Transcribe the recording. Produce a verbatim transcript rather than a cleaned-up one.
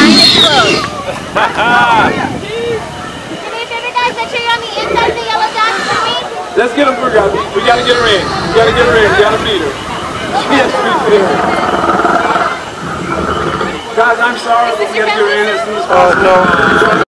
and explode. Do me a favor, guys. Make sure you're on the inside of the yellow dots for me. Let's get her, guys. We gotta get her in. We gotta get her in. We gotta beat her. She has to be fair. Guys, I'm sorry. We gotta get her in as soon as possible.